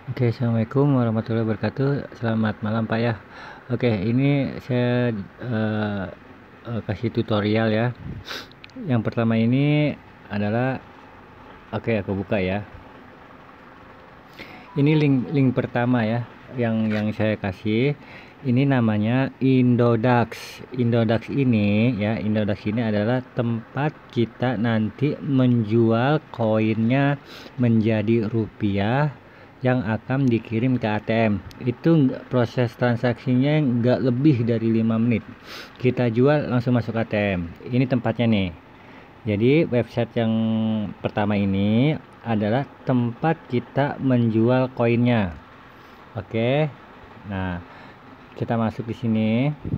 Oke, assalamualaikum warahmatullahi wabarakatuh. Selamat malam Pak ya. Oke, ini saya kasih tutorial ya. Yang pertama ini adalah, oke aku buka ya. Ini link pertama ya, yang saya kasih. Ini namanya Indodax. Indodax ini ya, Indodax ini adalah tempat kita nanti menjual koinnya menjadi rupiah yang akan dikirim ke ATM. Itu proses transaksinya nggak lebih dari 5 menit. Kita jual langsung masuk ATM. Ini tempatnya nih. Jadi website yang pertama ini adalah tempat kita menjual koinnya. Oke. Nah, kita masuk di sini.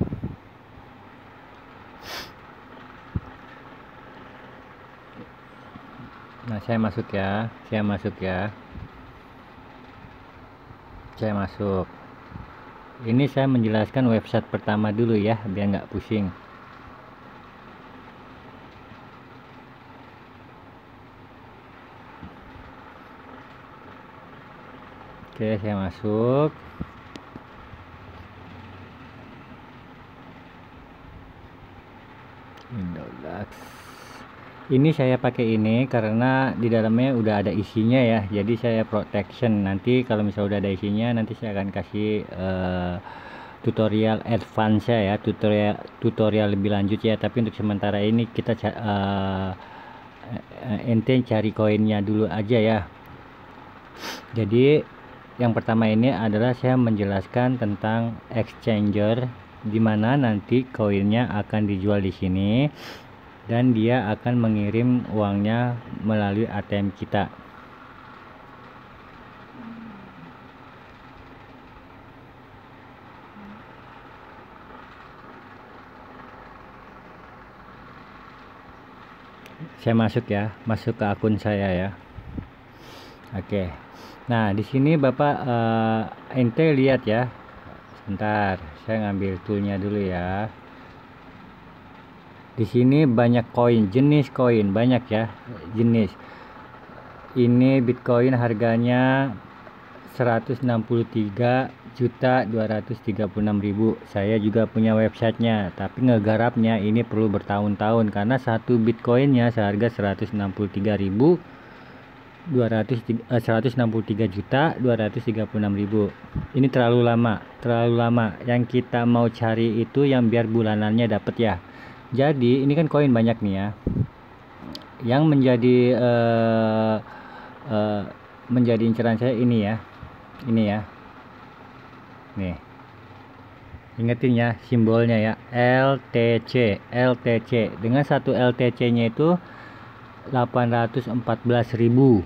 Nah, saya masuk ya. Saya masuk. Ini saya menjelaskan website pertama dulu ya, biar nggak pusing. Oke, saya masuk. Indodax. Ini saya pakai ini karena di dalamnya udah ada isinya ya. Jadi saya protection. Nanti kalau misalnya udah ada isinya, nanti saya akan kasih tutorial advance ya, tutorial lebih lanjut ya. Tapi untuk sementara ini kita ente cari koinnya dulu aja ya. Jadi yang pertama ini adalah saya menjelaskan tentang exchanger, dimana nanti koinnya akan dijual di sini dan dia akan mengirim uangnya melalui ATM kita. Saya masuk ya, masuk ke akun saya ya. Oke. Nah, di sini Bapak ente lihat ya. Sebentar, saya ngambil toolnya dulu ya. Di sini banyak koin, jenis koin banyak ya, jenis. Ini Bitcoin harganya 163.236.000. Saya juga punya websitenya, tapi ngegarapnya ini perlu bertahun-tahun karena satu Bitcoinnya seharga 163.236.000. Ini terlalu lama. Yang kita mau cari itu yang biar bulanannya dapat ya. Jadi ini kan koin banyak nih ya. Yang menjadi inceran saya ini ya. Ini ya. Nih. Ingetin ya simbolnya ya, LTC. Dengan satu LTC-nya itu 814.000.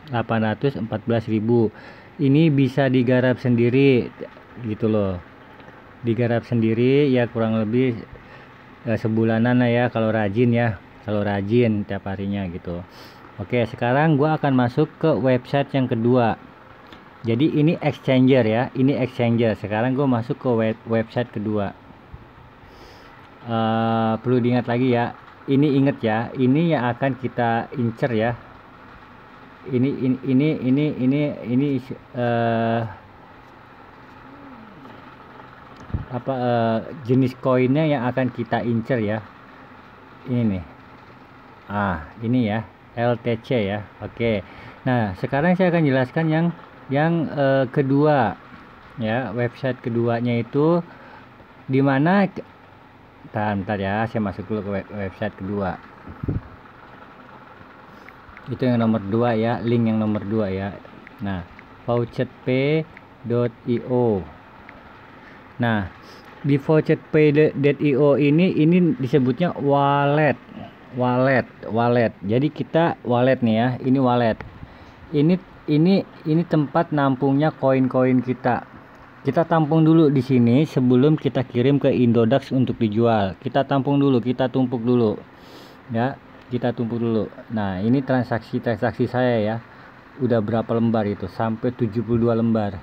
Ini bisa digarap sendiri gitu loh. Digarap sendiri ya kurang lebih sebulanan lah ya kalau rajin tiap harinya gitu. Oke, sekarang gua akan masuk ke website yang kedua. Jadi ini exchanger ya, sekarang gue masuk ke website kedua. Perlu diingat lagi ya, ini inget ya, ini yang akan kita incer ya. Ini jenis koinnya yang akan kita incer ya. Ini nih. Ini ya, LTC ya. Oke. Nah, sekarang saya akan jelaskan yang kedua ya, website keduanya itu dimana. Bentar ya, saya masuk dulu ke website kedua. Itu yang nomor 2 ya, link yang nomor 2 ya. Nah, voucherpay.io. Nah, di voucherpay.io ini disebutnya wallet. Jadi kita wallet nih ya, ini wallet. Ini tempat nampungnya koin-koin kita. Kita tampung dulu di sini sebelum kita kirim ke Indodax untuk dijual. Kita tampung dulu, kita tumpuk dulu. Ya, kita tumpuk dulu. Nah, ini transaksi saya ya. Udah berapa lembar itu? Sampai 72 lembar.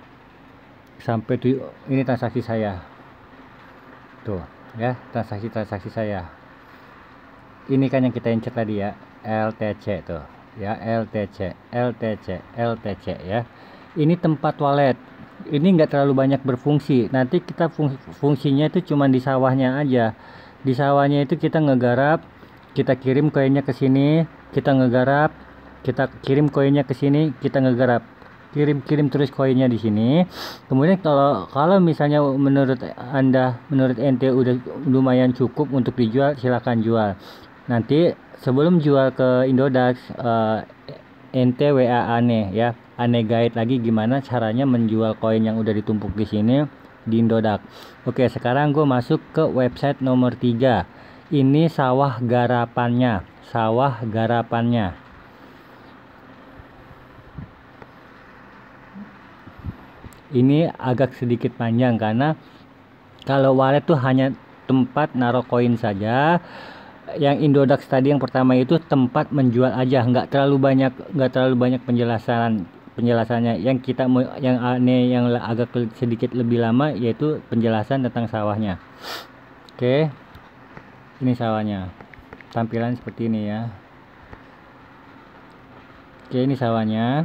Ini transaksi saya. Tuh, ya, transaksi saya. Ini kan yang kita incer tadi ya, LTC tuh. Ya, LTC ya. Ini tempat wallet. Ini nggak terlalu banyak berfungsi. Nanti kita fungsinya itu cuma di sawahnya aja. Di sawahnya itu kita ngegarap, kita kirim koinnya ke sini, kita ngegarap, kita kirim koinnya ke sini, kita ngegarap, kirim terus koinnya di sini. Kemudian kalau misalnya menurut ente udah lumayan cukup untuk dijual, silakan jual. Nanti sebelum jual ke Indodax, ente WA Ane ya, Ane guide lagi gimana caranya menjual koin yang udah ditumpuk di sini di Indodax. Oke, sekarang gue masuk ke website nomor 3. Ini sawah garapannya, ini agak sedikit panjang karena kalau wallet tuh hanya tempat naruh koin saja. Yang Indodax tadi yang pertama itu tempat menjual aja, nggak terlalu banyak penjelasannya. Yang aneh, yang agak sedikit lebih lama, yaitu penjelasan tentang sawahnya. Oke, ini sawahnya, tampilan seperti ini ya. Oke, ini sawahnya.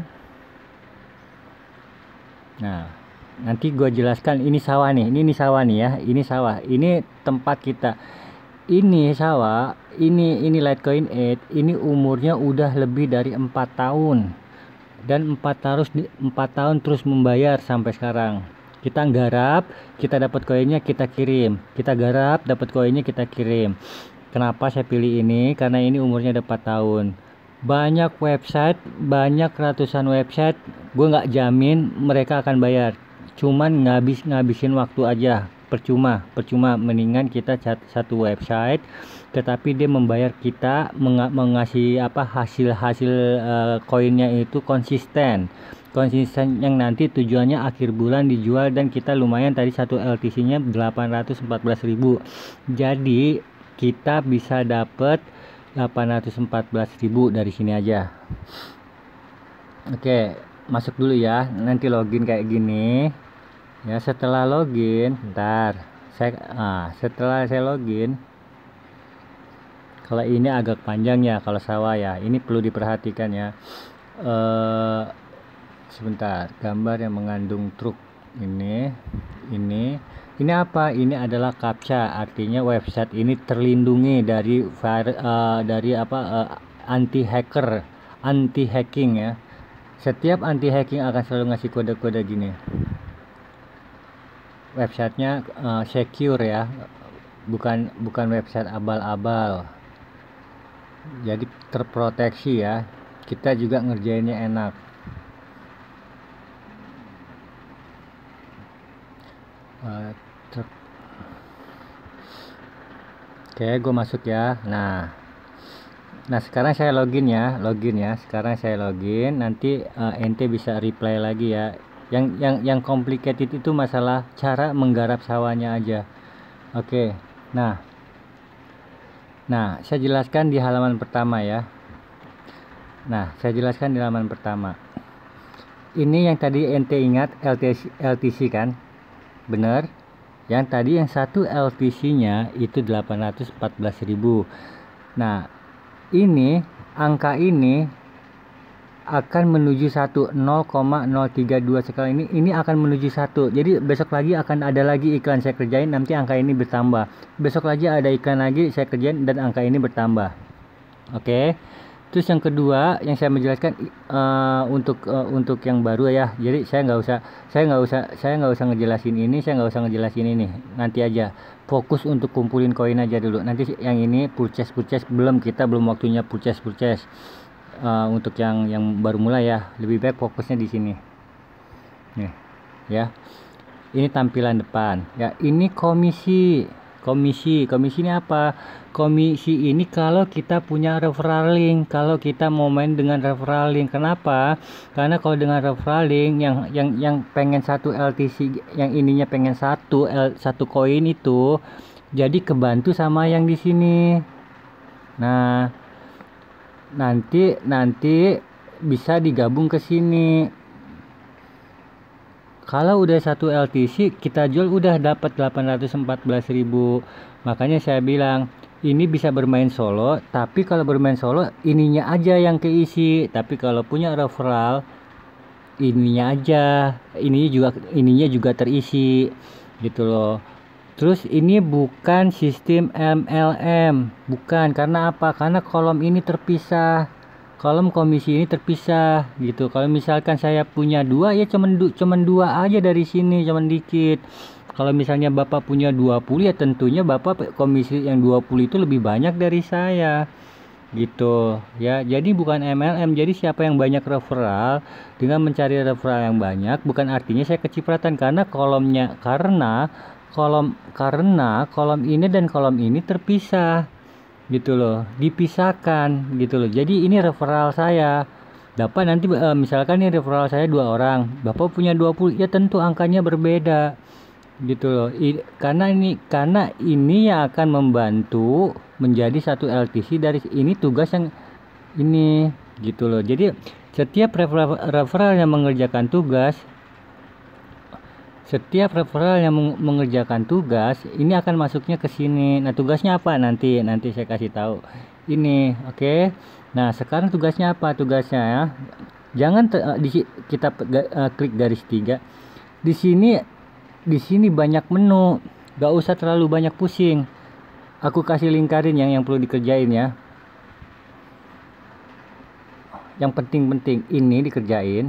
Nah, nanti gue jelaskan. Ini sawah nih, ini sawah nih ya, ini sawah, ini tempat kita. Ini sawah, ini Litecoin 8, ini umurnya udah lebih dari 4 tahun. Dan 4 tahun terus membayar sampai sekarang. Kita garap, kita dapat koinnya, kita kirim. Kita garap, dapat koinnya, kita kirim. Kenapa saya pilih ini? Karena ini umurnya udah 4 tahun. Banyak website, banyak ratusan website, gue nggak jamin mereka akan bayar. Cuman ngabisin waktu aja. Percuma, mendingan kita satu website tetapi dia membayar kita, mengasih hasil koinnya itu konsisten yang nanti tujuannya akhir bulan dijual, dan kita lumayan tadi satu LTC nya 814.000, jadi kita bisa dapat 814.000 dari sini aja. Oke, masuk dulu ya, nanti login kayak gini ya. Setelah login, setelah saya login, kalau ini agak panjang ya, kalau sawah ya, ini perlu diperhatikan ya. Sebentar, gambar yang mengandung truk ini apa? Ini adalah CAPTCHA, artinya website ini terlindungi dari anti hacking ya. Setiap anti hacking akan selalu ngasih kode-kode gini. Websitenya secure ya, bukan website abal-abal, jadi terproteksi ya. Kita juga ngerjainnya enak. Oke, gue masuk ya. Nah sekarang saya login ya. Sekarang saya login, nanti ente bisa reply lagi ya. Yang complicated itu masalah cara menggarap sawahnya aja. Oke, nah saya jelaskan di halaman pertama ya. Ini yang tadi ente ingat LTC kan, bener? Yang tadi yang satu LTC nya itu 814.000. Nah ini angka ini akan menuju 1, 0,032 sekali ini akan menuju 1. Jadi besok lagi akan ada lagi iklan saya kerjain, nanti angka ini bertambah. Besok lagi ada iklan lagi saya kerjain dan angka ini bertambah. Oke. Terus yang kedua yang saya menjelaskan untuk yang baru ya. Jadi saya nggak usah ngejelasin ini, nanti aja. Fokus untuk kumpulin koin aja dulu. Nanti yang ini purchase belum waktunya purchase. Untuk yang baru mulai ya, lebih baik fokusnya di sini nih ya. Ini tampilan depan ya. Ini komisi ini apa? Komisi ini kalau kita punya referral link, kalau kita mau main dengan referral link. Kenapa? Karena kalau dengan referral link yang pengen satu LTC, yang ininya pengen satu koin itu, jadi kebantu sama yang di sini. Nah nanti bisa digabung ke sini. Kalau udah satu LTC kita jual udah dapat 814.000. Makanya saya bilang ini bisa bermain solo, tapi kalau bermain solo ininya aja yang keisi. Tapi kalau punya referral ininya aja, ininya juga terisi gitu loh. Terus ini bukan sistem MLM, bukan. Karena apa? Karena kolom ini terpisah, kolom komisi ini terpisah gitu. Kalau misalkan saya punya dua, ya cuman dua aja dari sini, cuman dikit. Kalau misalnya Bapak punya 20, ya tentunya Bapak komisi yang 20 itu lebih banyak dari saya gitu ya. Jadi bukan MLM. Jadi siapa yang banyak referral, dengan mencari referral yang banyak, bukan artinya saya kecipratan, karena kolom ini dan kolom ini terpisah gitu loh, dipisahkan gitu loh. Jadi ini referral saya. Bapak nanti misalkan ini referral saya 2 orang, Bapak punya 20, ya tentu angkanya berbeda gitu loh. Karena ini yang akan membantu menjadi satu LTC. Dari ini tugas yang ini gitu loh. Jadi setiap referral yang mengerjakan tugas ini akan masuknya ke sini. Nah, tugasnya apa nanti saya kasih tahu ini. Oke. Nah, sekarang tugasnya apa? Tugasnya ya, jangan kita klik garis 3 di sini banyak menu, gak usah terlalu banyak pusing. Aku kasih lingkarin yang perlu dikerjain ya. Yang penting ini dikerjain.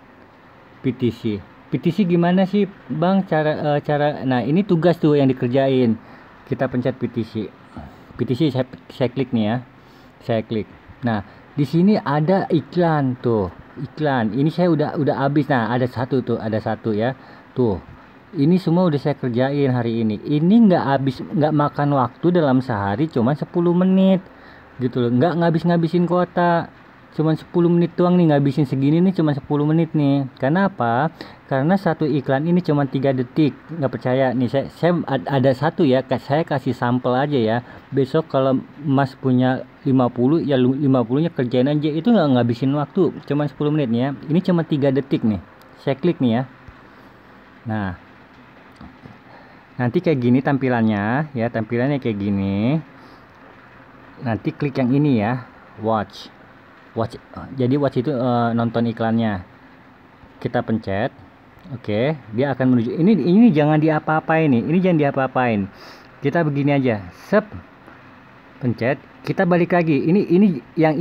PTC gimana sih Bang cara nah ini tugas tuh yang dikerjain. Kita pencet PTC saya klik nih ya. Saya klik. Nah, di sini ada iklan tuh. Iklan. Ini saya udah habis. Nah, ada satu ya. Tuh. Ini semua udah saya kerjain hari ini. Ini nggak makan waktu dalam sehari, cuma 10 menit gitu loh. Nggak ngabis-ngabisin kuota. Cuman 10 menit doang nih, ngabisin segini nih cuma 10 menit nih. Karena apa? Karena satu iklan ini cuma 3 detik. Nggak percaya nih, saya ada satu ya, saya kasih sampel aja ya. Besok kalau Mas punya 50, ya 50-nya kerjain aja. Itu nggak ngabisin waktu, cuma 10 menit ya. Ini cuma 3 detik nih. Saya klik nih ya. Nah, nanti kayak gini tampilannya ya, kayak gini. Nanti klik yang ini ya, watch. Jadi watch itu nonton iklannya. Kita pencet. Oke, dia akan menuju ini jangan diapa-apain nih. Ini jangan diapa-apain. Kita begini aja. Sep. Pencet, kita balik lagi. Ini yang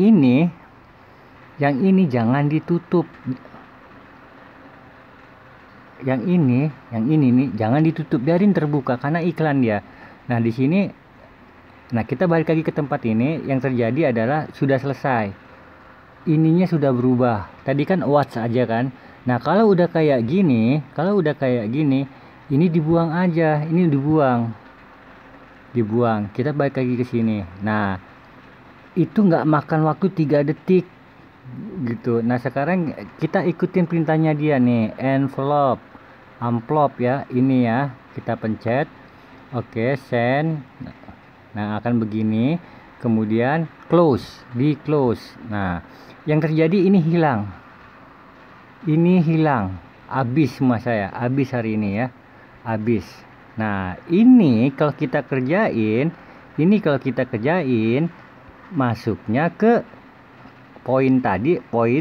ini jangan ditutup. Yang ini nih jangan ditutup, biarin terbuka karena iklan dia. Nah, di sini kita balik lagi ke tempat ini. Yang terjadi adalah sudah selesai. Ininya sudah berubah. Tadi kan watch aja kan. Nah, kalau udah kayak gini, ini dibuang aja. Ini dibuang. Kita balik lagi ke sini. Nah, itu nggak makan waktu 3 detik gitu. Nah, sekarang kita ikutin perintahnya dia nih, amplop ya, ini ya, kita pencet. Oke, send. Nah, akan begini. Kemudian di close. Nah, yang terjadi ini hilang, habis semua saya, habis hari ini ya, habis. Nah, ini kalau kita kerjain, masuknya ke poin tadi,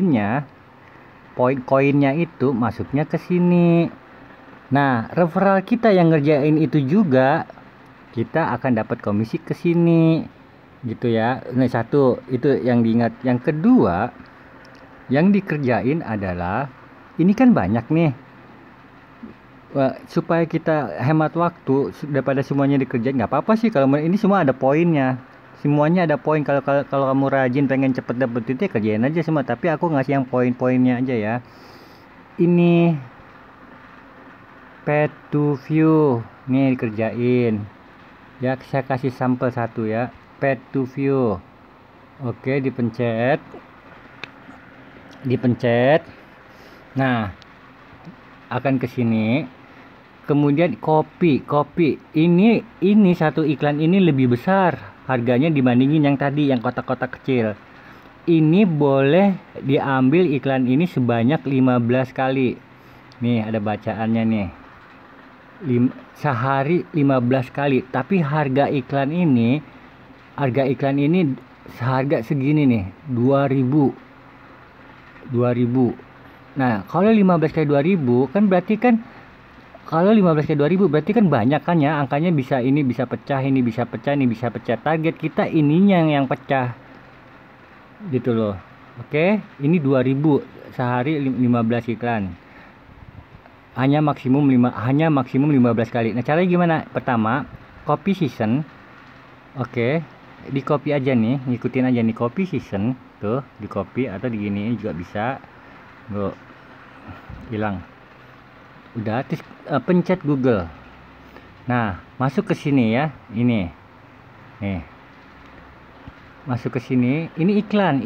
koinnya itu masuknya ke sini. Nah, referral kita yang ngerjain itu juga kita akan dapat komisi ke sini gitu ya. Nah, satu itu yang diingat. Yang kedua yang dikerjain adalah ini kan banyak nih. Supaya kita hemat waktu daripada semuanya dikerjain, nggak apa-apa sih kalau ini semua ada poinnya. Semuanya ada poin. Kalau kamu rajin pengen cepet dapet itu ya kerjain aja semua, tapi aku ngasih yang poin-poinnya aja ya. Ini path to view nih dikerjain ya, saya kasih sampel satu ya, path to view. Oke, dipencet. Nah, akan ke sini. Kemudian copy. Ini satu iklan ini lebih besar harganya dibandingin yang tadi yang kotak-kotak kecil. Ini boleh diambil iklan ini sebanyak 15 kali. Nih ada bacaannya nih. Sehari 15 kali. Tapi harga iklan ini seharga segini nih, 2000. Nah, kalau 15 kali 2000 kan berarti kan, kalau 15 kali 2000 berarti kan banyak kan ya, angkanya bisa, ini bisa pecah, ini bisa pecah, ini bisa pecah. Target kita ininya yang pecah gitu loh. Oke, ini 2000 sehari 15 iklan. Hanya maksimum 15 kali. Nah, caranya gimana? Pertama, copy season. Oke, di copy aja nih, ngikutin aja nih copy season tuh, di copy atau di gini juga bisa. Tuh, hilang. Udah, terus pencet Google. Nah, masuk ke sini ya. Ini. Nih. Masuk ke sini, ini iklan.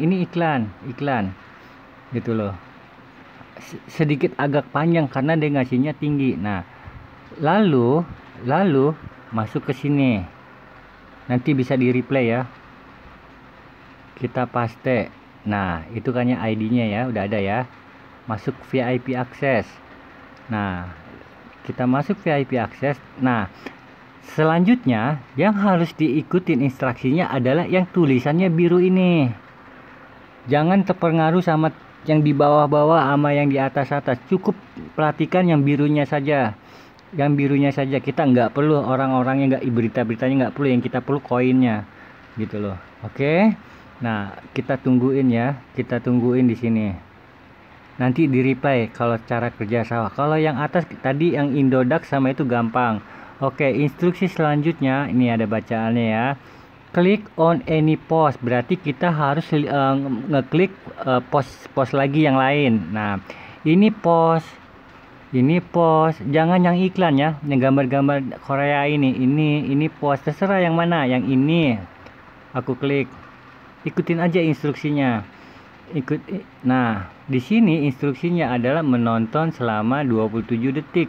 Gitu loh. Sedikit agak panjang karena dia ngasihnya tinggi. Nah, lalu masuk ke sini. Nanti bisa di replay ya. Kita paste. Nah, itu kan ya ID-nya ya, udah ada ya. Masuk VIP access. Nah, kita masuk VIP access. Nah, selanjutnya yang harus diikutin instruksinya adalah yang tulisannya biru ini. Jangan terpengaruh sama yang di bawah-bawah sama yang di atas-atas. Cukup perhatikan yang birunya saja. Yang birunya saja. Kita nggak perlu orang-orangnya, nggak, berita-beritanya nggak perlu. Yang kita perlu koinnya, gitu loh. Oke. Nah, kita tungguin ya. Kita tungguin di sini. Nanti di reply kalau cara kerja sawah. Kalau yang atas tadi yang Indodax sama itu gampang. Oke, instruksi selanjutnya ini ada bacaannya ya. Klik on any post, berarti kita harus ngeklik post lagi yang lain. Nah, ini post, jangan yang iklan ya, yang gambar-gambar Korea ini post, terserah yang mana, yang ini. Aku klik, ikutin aja instruksinya. Nah, di sini instruksinya adalah menonton selama 27 detik.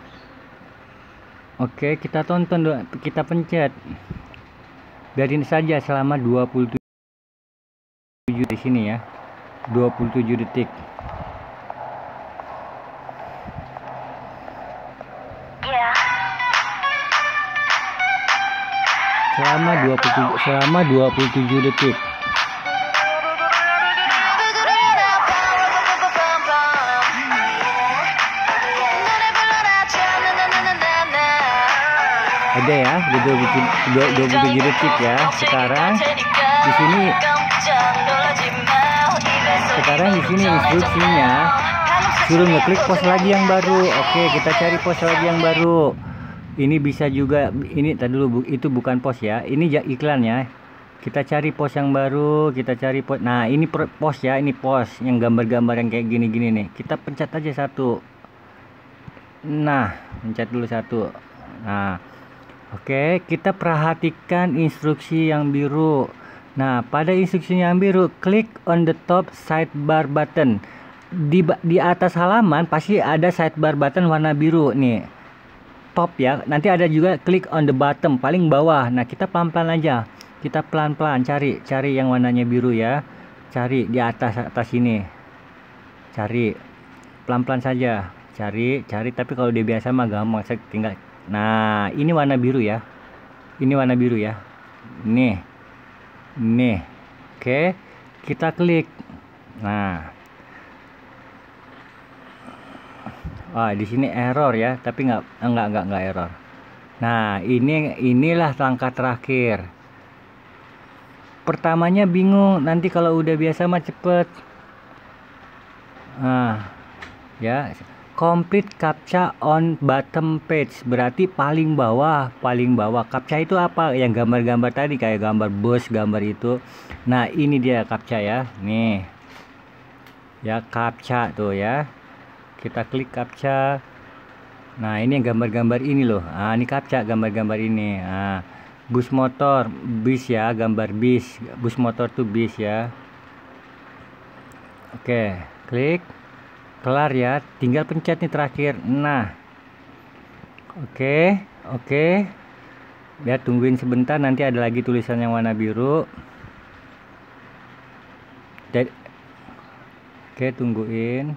Oke, kita tonton dulu, kita pencet. Biarin saja selama 27 di sini ya. 27 detik. Selama 27 detik. Ada ya, 27 detik ya. Sekarang di sini instruksinya suruh ngeklik post lagi yang baru. Oke, kita cari post lagi yang baru. Ini bisa juga, ini tadi dulu, itu bukan post ya, ini iklan ya. Kita cari post yang baru, kita cari post. Nah, ini post ya, ini post yang gambar-gambar yang kayak gini-gini nih. Kita pencet aja satu. Nah, pencet dulu satu. Nah, oke, kita perhatikan instruksi yang biru. Nah, pada instruksi yang biru, klik on the top sidebar button. Di atas halaman pasti ada sidebar button warna biru nih. Top ya. Nanti ada juga klik on the bottom paling bawah. Nah, kita pelan-pelan aja. Kita pelan-pelan cari yang warnanya biru ya. Cari di atas ini. Cari pelan-pelan saja. Cari tapi kalau dia biasa mah gampang, saya tinggal. Nah, ini warna biru ya. Ini warna biru ya. Nih. Oke, kita klik. Nah. Di sini error ya, tapi enggak error. Nah, inilah langkah terakhir. Pertamanya bingung, nanti kalau udah biasa mah cepet. Nah, ya. Complete captcha on bottom page, berarti paling bawah. Captcha itu apa? Yang gambar-gambar tadi, kayak gambar bus, gambar itu. Nah, ini dia captcha ya. Nih. Ya, captcha tuh ya. Kita klik captcha. Nah, ini yang gambar-gambar ini loh. Ini captcha gambar-gambar ini. Bus motor, bis ya, gambar bis. Bus motor tuh bis ya. Oke, klik. Kelar ya, tinggal pencet nih terakhir. Nah, oke. Ya, tungguin sebentar, nanti ada lagi tulisan yang warna biru. Oke, tungguin.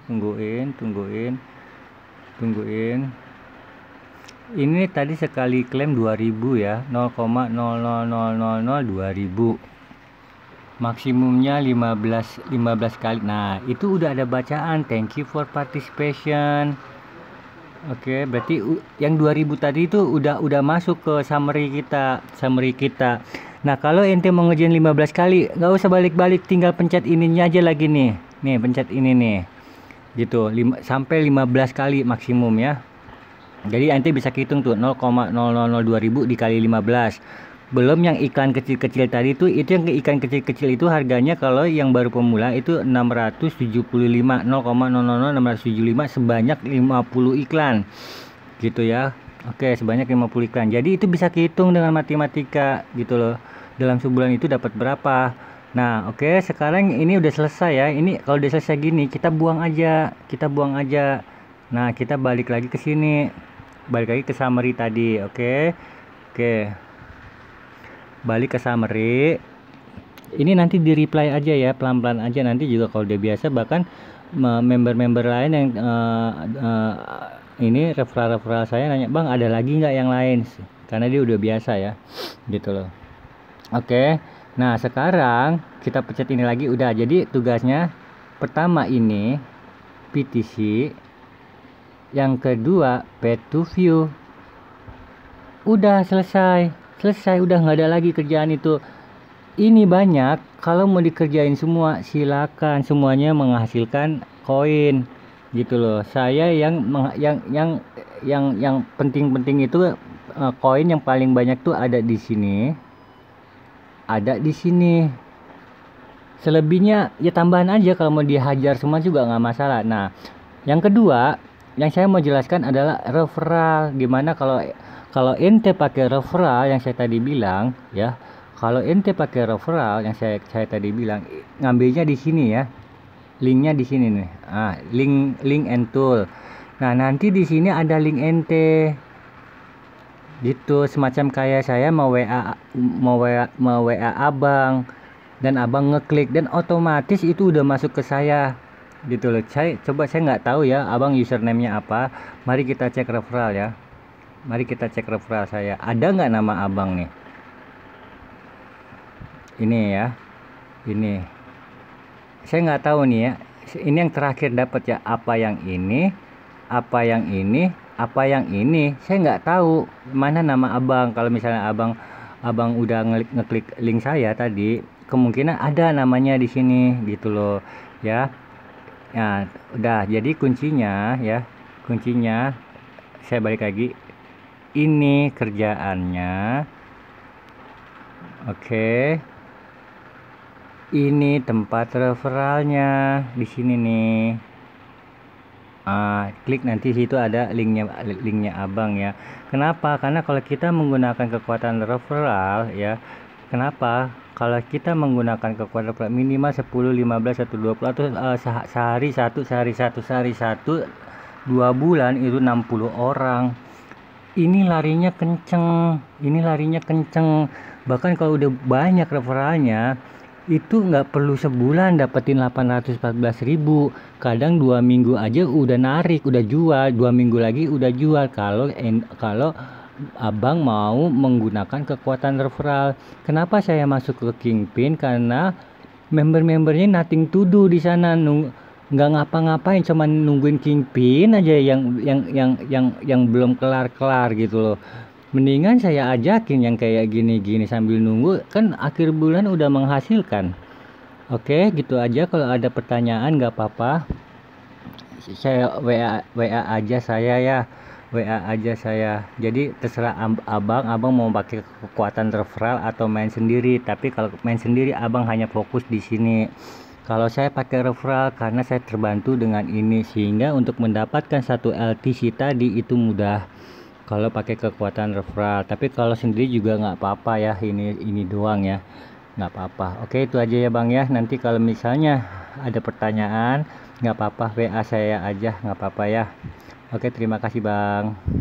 Ini tadi sekali klaim 2000 ya, 0,000000 2000. maksimumnya 15 kali. Nah, itu udah ada bacaan thank you for participation. Oke, berarti yang 2000 tadi itu udah masuk ke summary kita. Nah, kalau ente mau ngerjain 15 kali, nggak usah balik-balik, tinggal pencet ininya aja lagi nih. Nih, pencet ini nih. Gitu, sampai 15 kali maksimum ya. Jadi ente bisa hitung tuh 0,0002.000 dikali 15. Belum yang iklan kecil-kecil tadi tuh, itu yang ikan kecil-kecil itu harganya kalau yang baru pemula itu 675, 0,00675 sebanyak 50 iklan gitu ya. Oke, sebanyak 50 iklan. Jadi itu bisa dihitung dengan matematika gitu loh. Dalam sebulan itu dapat berapa. Nah, oke, sekarang ini udah selesai ya. Ini kalau udah selesai gini, kita buang aja. Nah, kita balik lagi ke sini. Balik lagi ke summary tadi, oke. Balik ke summary. Ini nanti di reply aja ya, pelan-pelan aja, nanti juga kalau udah biasa bahkan member-member lain yang ini referral saya nanya, "Bang, ada lagi nggak yang lain?" Karena dia udah biasa ya. Gitu loh. Oke. Nah, sekarang kita pencet ini lagi, udah. Jadi tugasnya pertama ini PTC, yang kedua path to view. Udah selesai, udah nggak ada lagi kerjaan itu. Ini banyak, kalau mau dikerjain semua silakan, semuanya menghasilkan koin gitu loh. Saya yang penting-penting itu koin yang paling banyak tuh ada di sini. Selebihnya ya tambahan aja, kalau mau dihajar semua juga nggak masalah. Nah, yang kedua yang saya mau jelaskan adalah referral. Gimana kalau ente pakai referral yang saya tadi bilang ya. Kalau ente pakai referral yang saya tadi bilang, ngambilnya di sini ya. Linknya di sini nih. Link and tool. Nah, nanti di sini ada link ente. Gitu, semacam kayak saya mau WA abang dan abang ngeklik dan otomatis itu udah masuk ke saya gitu loh. Saya nggak tahu ya abang username-nya apa. Mari kita cek referral ya. Mari kita cek referral saya, ada nggak nama abang nih? Ini ya, ini saya nggak tahu nih ya. Ini yang terakhir dapat ya, apa yang ini, saya nggak tahu mana nama abang. Kalau misalnya abang udah ngeklik link saya tadi, kemungkinan ada namanya di sini gitu loh ya. Nah, udah, jadi kuncinya saya balik lagi, ini kerjaannya. Oke. Ini tempat referralnya di sini nih. Klik nanti situ ada linknya abang ya. Kenapa? Karena kalau kita menggunakan kekuatan referral ya. Kenapa? Kalau kita menggunakan kekuatan referral minimal 10, 15, 1, 20 atau sehari satu 2 bulan itu 60 orang. Ini larinya kenceng. Bahkan kalau udah banyak referralnya itu nggak perlu sebulan dapetin 814.000. Kadang 2 minggu aja udah narik, udah jual, 2 minggu lagi udah jual kalau abang mau menggunakan kekuatan referral. Kenapa saya masuk ke Kingpin? Karena member-membernya nothing to do di sana, nggak ngapa-ngapain, cuma nungguin Kingpin aja yang belum kelar gitu loh. Mendingan saya ajakin yang kayak gini-gini sambil nunggu, kan akhir bulan udah menghasilkan. Oke, gitu aja. Kalau ada pertanyaan nggak apa-apa, saya WA aja saya ya. WA aja saya. Jadi terserah abang mau pakai kekuatan referral atau main sendiri. Tapi kalau main sendiri abang hanya fokus di sini. Kalau saya pakai referral karena saya terbantu dengan ini, sehingga untuk mendapatkan satu LTC tadi itu mudah kalau pakai kekuatan referral. Tapi kalau sendiri juga nggak apa-apa ya, ini doang ya, nggak apa-apa. Oke, itu aja ya bang ya. Nanti kalau misalnya ada pertanyaan nggak apa-apa, WA saya aja, nggak apa-apa ya. Oke, terima kasih bang.